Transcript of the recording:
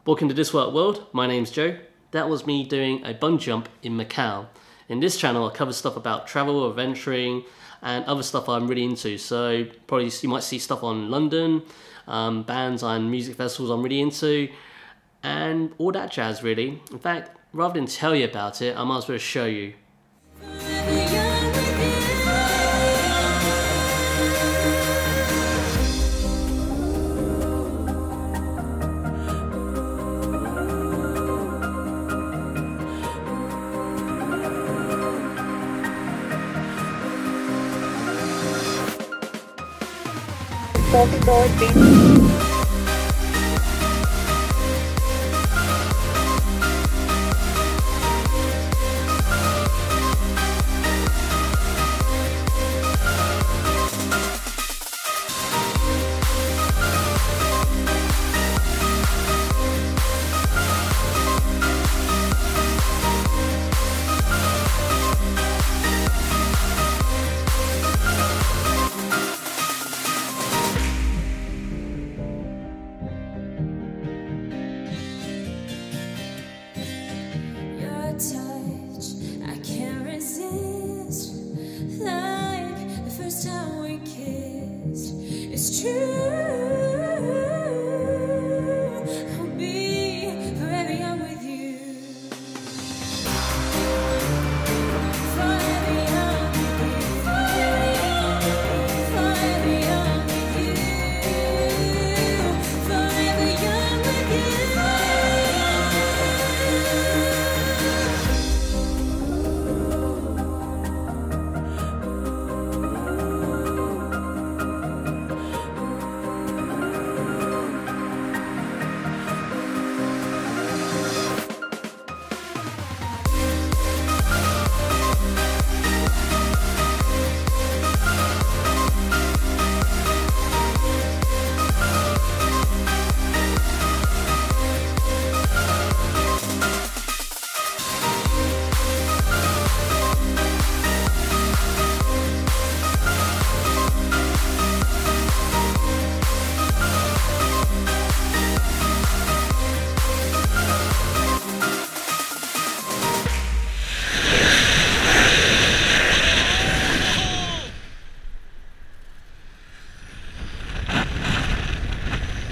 Welcome to Thiswayup World, my name's Joe. That was me doing a bungee jump in Macau. In this channel I cover stuff about travel, adventuring and other stuff I'm really into. So probably you might see stuff on London, bands and music festivals I'm really into, and all that jazz really. In fact, rather than tell you about it, I might as well show you. Touch, I can't resist. Like the first time we kissed, it's true.